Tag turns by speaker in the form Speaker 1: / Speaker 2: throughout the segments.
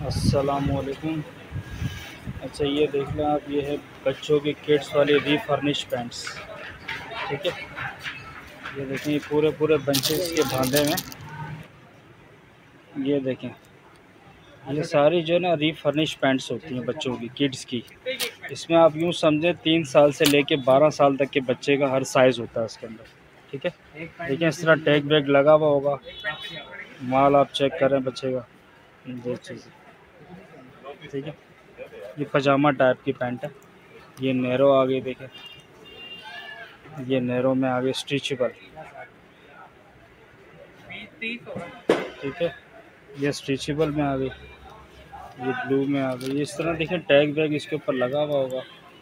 Speaker 1: अस्सलामुअलैकुम। अच्छा, ये देख लें आप, ये है बच्चों की किड्स वाली रीफर्निश पैंट्स। ठीक है, ये देखें, ये पूरे पूरे बंचेस के बांधे में। ये देखें, ये सारी जो है ना रीफर्निश पैंट्स होती हैं बच्चों की, किड्स की। इसमें आप यूँ समझें 3 साल से लेके 12 साल तक के बच्चे का हर साइज़ होता है इसके अंदर। ठीक है, देखिए इस तरह टैग बैग लगा हुआ होगा, माल आप चेक करें बच्चे का, ये चीज़। ठीक है, ये पजामा टाइप की पैंट है। ये नैरो आ गई, देखें ये नैरो में आ गई स्ट्रेचेबल। ठीक है, ये स्ट्रेचेबल में आ गई, ये ब्लू में आ गई। इस तरह देखें टैग वैग इसके ऊपर लगा हुआ होगा।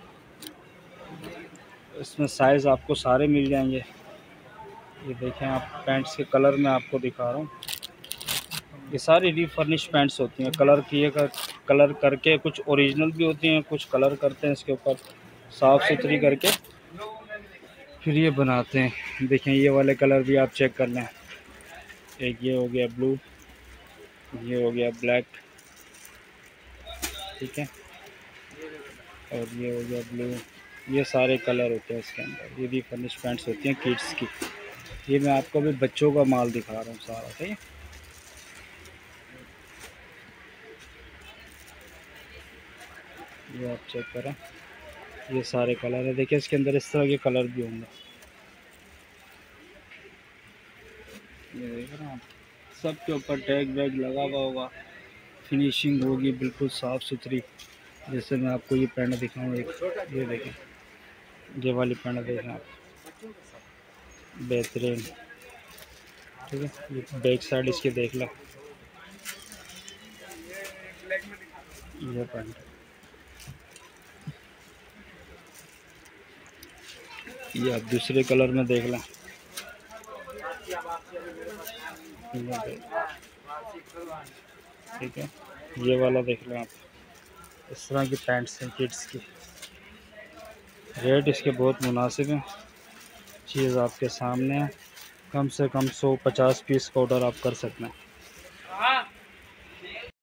Speaker 1: इसमें साइज़ आपको सारे मिल जाएंगे। ये देखें आप, पैंट्स के कलर में आपको दिखा रहा हूँ। ये सारी रीफर्निश पैंट्स होती हैं, कलर किए कलर करके, कुछ ओरिजिनल भी होती हैं, कुछ कलर करते हैं इसके ऊपर साफ़ सुथरी करके, फिर ये बनाते हैं। देखें ये वाले कलर भी आप चेक कर लें। एक ये हो गया ब्लू, ये हो गया ब्लैक। ठीक है, और ये हो गया ब्लू। ये सारे कलर होते हैं इसके अंदर। ये रीफर्निश पैंट्स होती हैं किड्स की। ये मैं आपको भी बच्चों का माल दिखा रहा हूँ सारा। ठीक है, ये आप चेक करें, ये सारे कलर है। देखिए इसके अंदर इस तरह के कलर भी होंगे। ये देख रहे हैं आप, सब के ऊपर टैग वैग लगा हुआ होगा, फिनिशिंग होगी बिल्कुल साफ़ सुथरी। जैसे मैं आपको ये पैंट दिखाऊँ एक, ये देखें, ये वाली पैंट देखें आप, बेहतरीन। ठीक है, ये बैक साइड इसके देख लो, ये पैंट, ये आप दूसरे कलर में देख लें। ठीक है, ये वाला देख लें आप। इस तरह की पैंट्स हैं किड्स की। रेट इसके बहुत मुनासिब हैं। चीज़ आपके सामने है। कम से कम 150 पीस का ऑर्डर आप कर सकते हैं।